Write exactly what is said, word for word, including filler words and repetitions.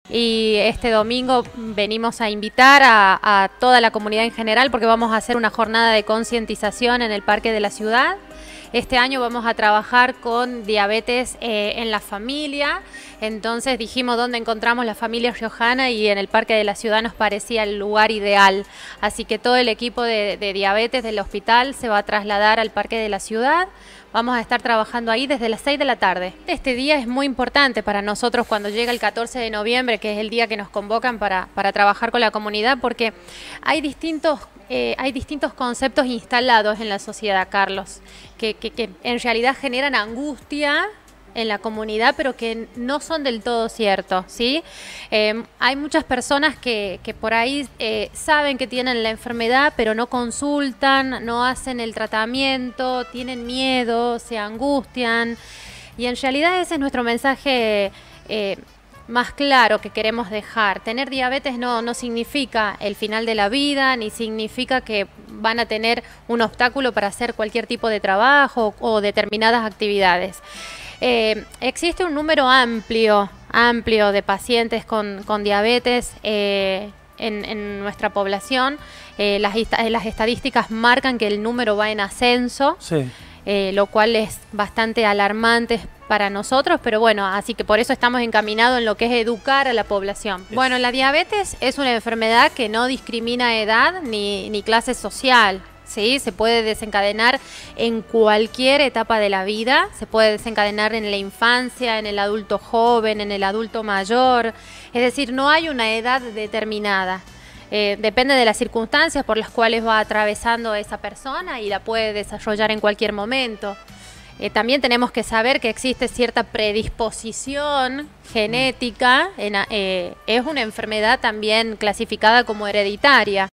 Y este domingo venimos a invitar a, a toda la comunidad en general porque vamos a hacer una jornada de concientización en el Parque de la Ciudad. Este año vamos a trabajar con diabetes eh, en la familia, entonces dijimos dónde encontramos la familia riojana y en el Parque de la Ciudad nos parecía el lugar ideal. Así que todo el equipo de, de diabetes del hospital se va a trasladar al Parque de la Ciudad. Vamos a estar trabajando ahí desde las seis de la tarde. Este día es muy importante para nosotros cuando llega el catorce de noviembre, que es el día que nos convocan para, para trabajar con la comunidad, porque hay distintos, eh, hay distintos conceptos instalados en la sociedad, Carlos, que, que, que en realidad generan angustia en la comunidad, pero que no son del todo ciertos, ¿sí? Eh, hay muchas personas que, que por ahí eh, saben que tienen la enfermedad, pero no consultan, no hacen el tratamiento, tienen miedo, se angustian, y en realidad ese es nuestro mensaje eh, más claro que queremos dejar. Tener diabetes no, no significa el final de la vida, ni significa que van a tener un obstáculo para hacer cualquier tipo de trabajo o determinadas actividades. Eh, existe un número amplio, amplio de pacientes con, con diabetes eh, en, en nuestra población. Eh, las, las estadísticas marcan que el número va en ascenso, sí. eh, lo cual es bastante alarmante para nosotros, pero bueno, así que por eso estamos encaminados en lo que es educar a la población. Es. Bueno, la diabetes es una enfermedad que no discrimina edad ni, ni clase social. Sí, se puede desencadenar en cualquier etapa de la vida, se puede desencadenar en la infancia, en el adulto joven, en el adulto mayor, es decir, no hay una edad determinada. Eh, depende de las circunstancias por las cuales va atravesando esa persona y la puede desarrollar en cualquier momento. Eh, también tenemos que saber que existe cierta predisposición genética, en, eh, es una enfermedad también clasificada como hereditaria.